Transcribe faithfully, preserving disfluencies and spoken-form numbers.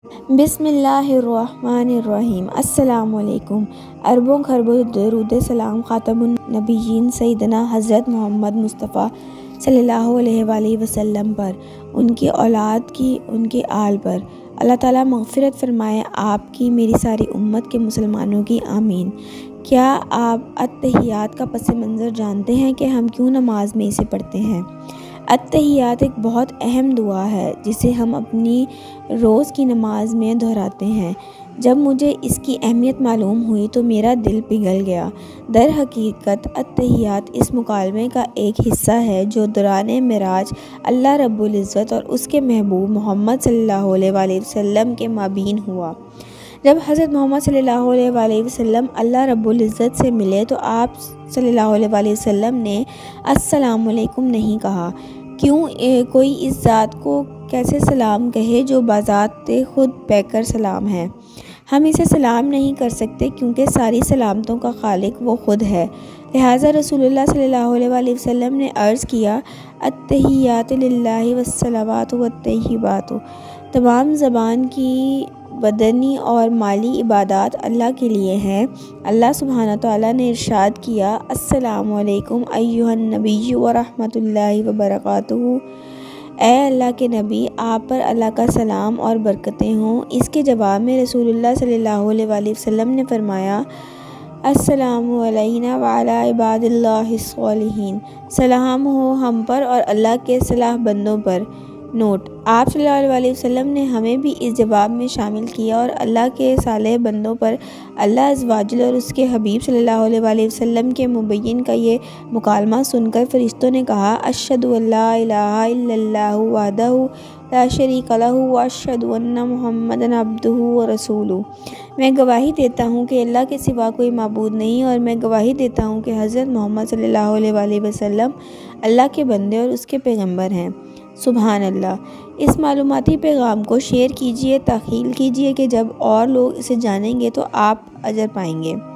بسم اللہ الرحمن الرحیم۔ السلام علیکم۔ اربوں خربوں درود سلام خاتم النبیین سیدنا حضرت محمد مصطفیٰ صلی اللہ علیہ وآلہ وسلم پر، ان کی اولاد کی، ان کے آل پر۔ اللہ تعالیٰ مغفرت فرمائے آپ کی، میری ساری امت کے مسلمانوں کی، آمین۔ کیا آپ التحیات کا پس منظر جانتے ہیں کہ ہم کیوں نماز میں اسے پڑھتے ہیں؟ التحیات ایک بہت اہم دعا ہے جسے ہم اپنی روز کی نماز میں دہراتے ہیں۔ جب مجھے اس کی اہمیت معلوم ہوئی تو میرا دل پگھل گیا۔ در حقیقت التحیات اس مکالمے کا ایک حصہ ہے جو دوران معراج اللہ رب العزت اور اس کے محبوب محمد صلی اللہ علیہ وآلہ وسلم کے مابین ہوا۔ جب حضرت محمد صلی اللہ علیہ وآلہ وسلم اللہ رب العزت سے ملے تو آپ صلی اللہ علیہ وآلہ وسلم نے السلام علیکم نہیں کہا۔ کیوں کوئی اس ذات کو کیسے سلام کہے جو بذات خود پیکر سلام ہے؟ ہم اسے سلام نہیں کر سکتے کیونکہ ساری سلامتوں کا خالق وہ خود ہے۔ لہٰذا رسول اللہ صلی اللہ علیہ وآلہ وسلم نے عرض کیا، التحیات للہ والصلوات والطیبات، تمام زبان کی، بدنی اور مالی عبادات اللہ کے لیے ہیں۔ اللہ سبحانہ تعالیٰ نے ارشاد کیا، السلام علیکم ایھا النبی ورحمۃ اللہ وبرکاتہ۔ اے اللہ کے نبی، آپ پر اللہ کا سلام اور برکتیں ہوں۔ اس کے جواب میں رسول اللہ صلی اللہ علیہ وآلہ وسلم نے فرمایا، السلام علینا وعلی عباد اللہ الصالحین، سلام ہو ہم پر اور اللہ کے صالح بندوں پر۔ نوٹ: آپ صلی اللہ علیہ وآلہ وسلم نے ہمیں بھی اس جواب میں شامل کیا اور اللہ کے صالح بندوں پر اللہ عز و جل اور اس کے حبیب صلی اللہ علیہ وآلہ وسلم کے مبین کا یہ مکالمہ سن کر فرشتوں نے کہا، اشہد ان لا الہ الا اللہ وحدہ لا شریک لہ واشہد ان محمدا عبدہ ورسولہ۔ میں گواہی دیتا ہوں کہ اللہ کے سوا کوئی معبود نہیں، اور میں گواہی دیتا ہوں کہ حضرت محمد صلی اللہ علیہ وآلہ وسلم اللہ کے بندے اور اس کے پیغمبر ہیں۔ سبحان اللہ۔ اس معلوماتی پیغام کو شیئر کیجیے، تخلیق کیجیے کہ جب اور لوگ اسے جانیں گے تو آپ اجر پائیں گے۔